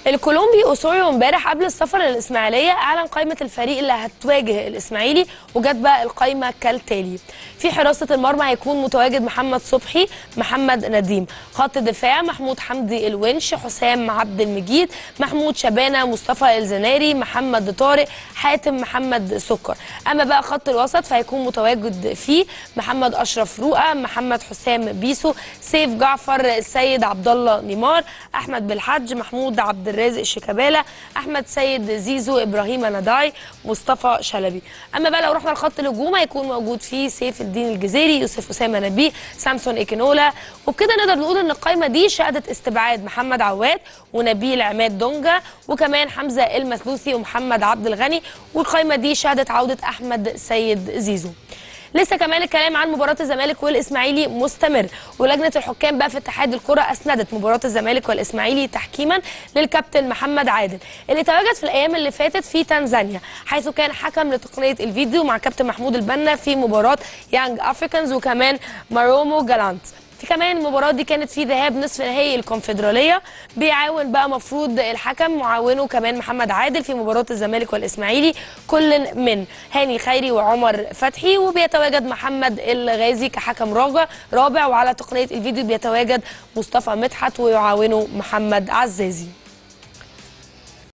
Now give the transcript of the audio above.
الكولومبي اوسوريو امبارح قبل السفر للاسماعيليه اعلن قائمه الفريق اللي هتواجه الاسماعيلي، وجت بقى القائمه كالتالي: في حراسه المرمى هيكون متواجد محمد صبحي، محمد نديم. خط الدفاع محمود حمدي الونش، حسام عبد المجيد، محمود شبانه، مصطفى الزناري، محمد طارق، حاتم محمد سكر. اما بقى خط الوسط فهيكون متواجد فيه محمد اشرف رؤى، محمد حسام بيسو، سيف جعفر، السيد عبد الله نيمار، احمد بالحج، محمود عبد الرازق شيكابالا، احمد سيد زيزو، ابراهيم نداي، مصطفى شلبي. اما بقى لو رحنا لخط الهجوم هيكون موجود فيه سيف الدين الجزيري، يوسف اسامه نبيه، سامسون ايكينولا. وبكده نقدر نقول ان القائمه دي شهدت استبعاد محمد عواد ونبيل عماد دونجا وكمان حمزه المثلوثي ومحمد عبد الغني، والقائمه دي شهدت عوده احمد سيد زيزو. لسه كمان الكلام عن مباراه الزمالك والاسماعيلي مستمر، ولجنه الحكام بقى في اتحاد الكره اسندت مباراه الزمالك والاسماعيلي تحكيما للكابتن محمد عادل اللي تواجد في الايام اللي فاتت في تنزانيا، حيث كان حكم لتقنيه الفيديو مع كابتن محمود البنا في مباراه يانج افريكانز وكمان مارومو جالانت. في كمان المباراه دي كانت في ذهاب نصف نهائي الكونفدراليه، بيعاون بقى مفروض الحكم معاونه كمان محمد عادل في مباراه الزمالك والاسماعيلي كل من هاني خيري وعمر فتحي، وبيتواجد محمد الغازي كحكم رابع، وعلى تقنيه الفيديو بيتواجد مصطفى مدحت ويعاونه محمد عزازي.